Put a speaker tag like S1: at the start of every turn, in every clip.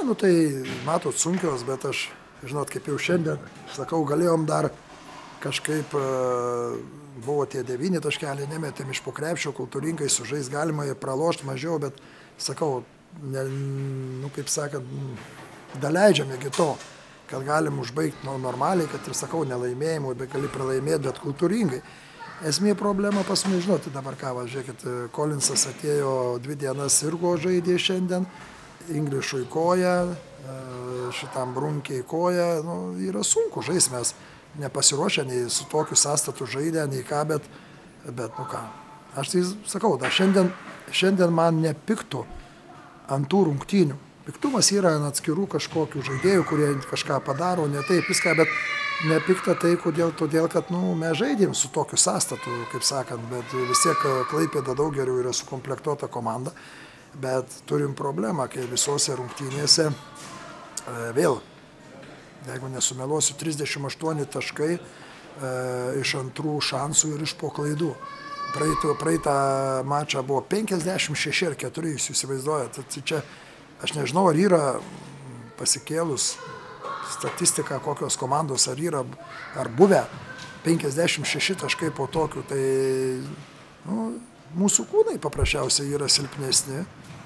S1: nu tai matot sunkios, bet aš, žinot, kaip jau šiandien, sakau, galėjom dar kažkaip, buvo tie 9 taškeliai, nemetėm iš po krepšio, kultūringai sužais galima ir pralošti mažiau, bet sakau, nu kaip sakant, daleidžiam iki to, kad galim užbaigti normaliai, kad ir sakau, nelaimėjimų, bet gali pralaimėti, bet kultūringai. Esmė problema pas mus, žinoti dabar ką, žiūrėkit, Collinsas atėjo 2 dienas sirgo žaidė šiandien, Englišui koja, šitam Brunkiai koja, nu, yra sunku žaisti, mes nepasiruošę nei su tokiu sąstatu žaidę, nei ką, bet nu ką. Aš tai sakau, da, šiandien man nepiktų ant tų rungtynių. Piktumas yra ant atskirų kažkokių žaidėjų, kurie kažką padaro, ne taip viską, bet nepikta tai, todėl, kad nu, mes žaidėm su tokiu sąstatu, kaip sakant, bet vis tiek Klaipėda daug geriau yra sukomplektuota komanda, bet turim problemą, kai visose rungtynėse vėl, jeigu nesumeluosiu, 38 taškai iš antrų šansų ir iš po klaidų. Praeitą mačą buvo 56 ir 4, jūs įsivaizduojate, tai čia aš nežinau, ar yra pasikėlus statistika, kokios komandos, ar yra, ar buvę 56 taškai po tokių, tai nu, mūsų kūnai paprasčiausiai yra silpnesni.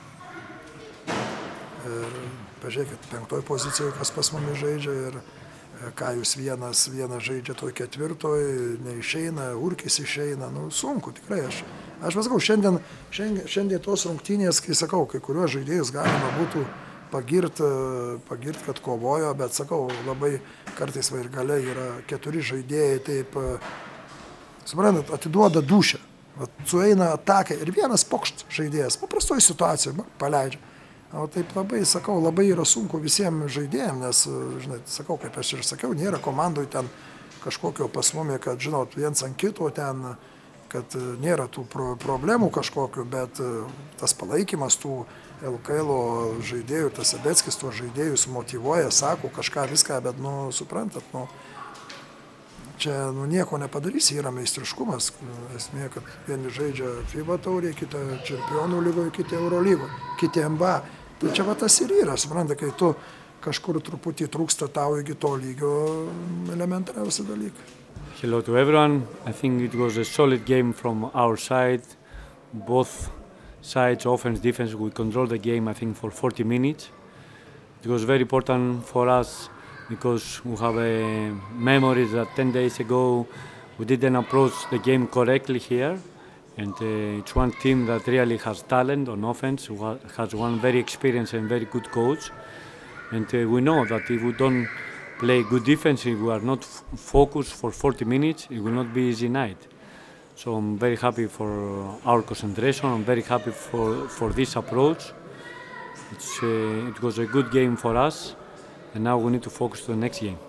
S1: Ir pažiūrėkit, 5 pozicijoje, kas pas mumis žaidžia ir Kajus vienas žaidžia toj 4, neišeina, Urkis išeina, nu sunku tikrai. Aš pasakau, šiandien tos rungtynės, kai sakau, kai kuriuos žaidėjus galima būtų pagirt, kad kovojo, bet sakau, labai kartais va ir gale yra 4 žaidėjai, taip, suprantat, atiduoda dušę, sueina atakai ir vienas pokšt žaidėjas, paprastoj situacijoje paleidžia. O taip labai, sakau, labai yra sunku visiems žaidėjams, nes, žinai, sakau, kaip aš ir sakiau, nėra komandoj ten kažkokio pasmumė, kad, žinot, viens ant kito ten, kad nėra tų problemų kažkokių, bet tas palaikymas tų LKL žaidėjų, tas Sebeckis tuos žaidėjus motyvuoja, sako kažką viską, bet, nu, suprantat, nu, čia, nu, nieko nepadarysi, yra meistriškumas. Esmė, kad vieni žaidžia FIBA taurė, kita Čempionų lygoje, kiti Eurolygoje, kiti NBA. Tai čia va tas ir yra, suprantat, kai tu kažkur truputį trūksta tau iki to lygio elementariausi dalykai.
S2: Hello to everyone. I think it was a solid game from our side. Both sides, offense, defense, we controlled the game, I think, for 40 minutes. It was very important for us because we have a memory that 10 days ago we didn't approach the game correctly here. And it's one team that really has talent on offense, who has one very experienced and very good coach. And we know that if we don't play good defense, if we are not focused for 40 minutes, it will not be easy night. So I'm very happy for our concentration, I'm very happy for this approach. It was a good game for us, and now we need to focus to the next game.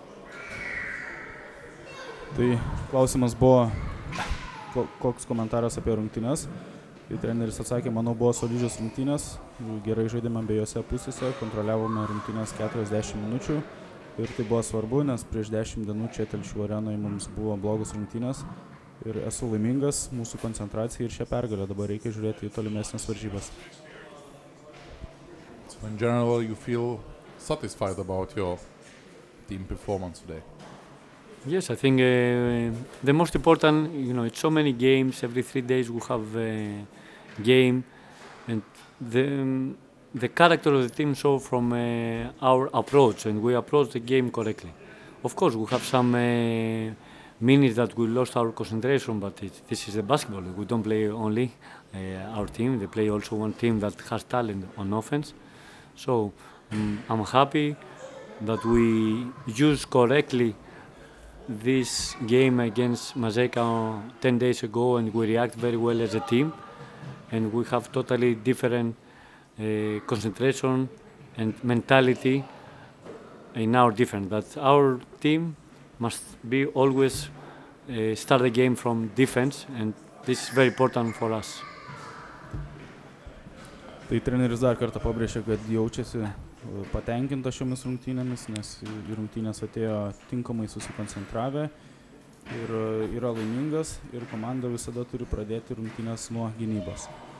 S3: Tai klausimas buvo, koks komentaras apie rungtynes. Tai treneris atsakė, manau, buvo solidžios rungtynės, gerai žaidėme abiejose pusėse, kontroliavome rungtynės 40 minučių ir tai buvo svarbu, nes prieš 10 dienų čia Telšių arenoje mums buvo blogos rungtynės ir esu laimingas mūsų koncentracija ir šią pergalę, dabar reikia žiūrėti į tolimesnės varžybas.
S4: So in general, you feel satisfied about your team performance today?
S2: Yes, I think the most important, it's so many games. Every 3 days we have a game, and the character of the team shows from our approach, and we approach the game correctly. Of course, we have some minutes that we lost our concentration, but this is the basketball. We don't play only our team. They play also one team that has talent on offense. So I'm happy that we use correctly this game against Mazeka 10 days ago, and we react very well as a team, and we have totally different concentration and mentality in our defense. That our team must be always start the game from defense, and this is very important for us.
S3: Tai treneris dar kartą pabrėžė, kad jaučiasi patenkintas šiomis rungtynėmis, nes į rungtynės atėjo tinkamai susikoncentravę ir yra laimingas, ir komanda visada turi pradėti rungtynės nuo gynybos.